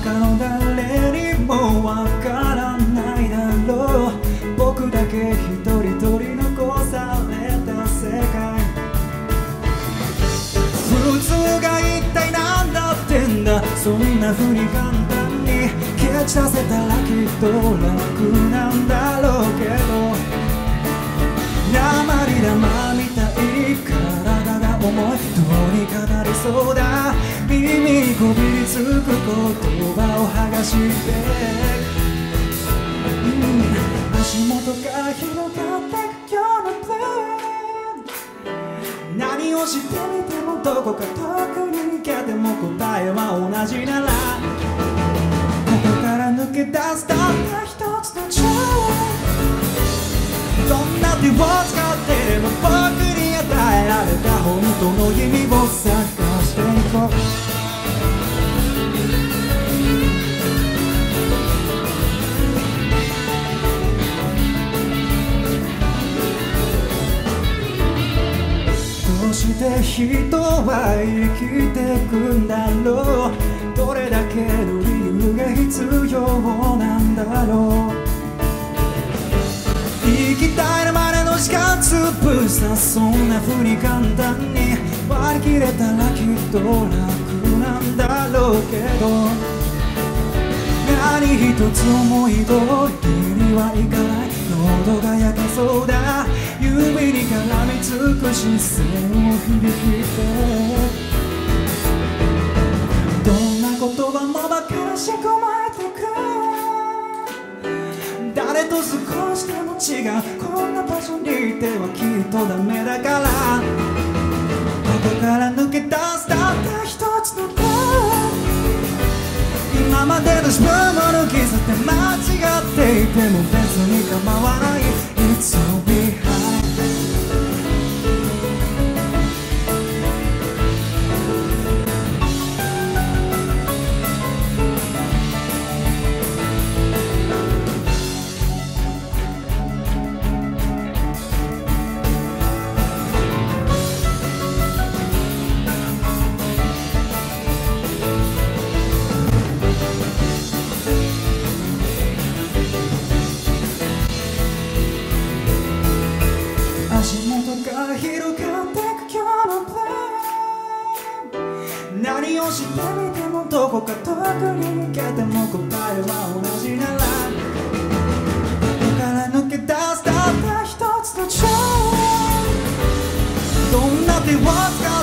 他の誰にもわからないだろう。僕だけ一人取り残された世界。普通が一体何だってんだ。そんな風に簡単に消ち出せたらきっと楽なんだろうけど、鉛玉みたい体が重い。どうにかなりそうだ。耳にこびりつく言葉を剥がして、足元が広がってくようなプレー。何をしてみてもどこか遠くに逃げても答えは同じなら、ここから抜け出すたった一つのチャンス。どんな手を使ってでも僕に与えられた本当の意味を探していこう。どうして人は生きてくんだろう。どれだけの理由が必要なんだろう。生きたいまでの時間潰さ、そんな風に簡単に割り切れたらきっと楽なんだろうけど、何一つ思い通りにはいかない。喉が焼けそうだ。指に絡みつく視線を振り切って、どんな言葉もばからし込まれてく。誰と過ごしても違う。こんな場所にいてはきっとダメだから、ここから抜け出すたった一つの声。今までの自分を抜き捨て間違っていても別に構わない。 It's all behind。 足元が広がってくようなプレー。何をしてみてもどこか遠くに逃げても答えは同じなら、ここから抜け出すたった一つのチャンス。どんな手を使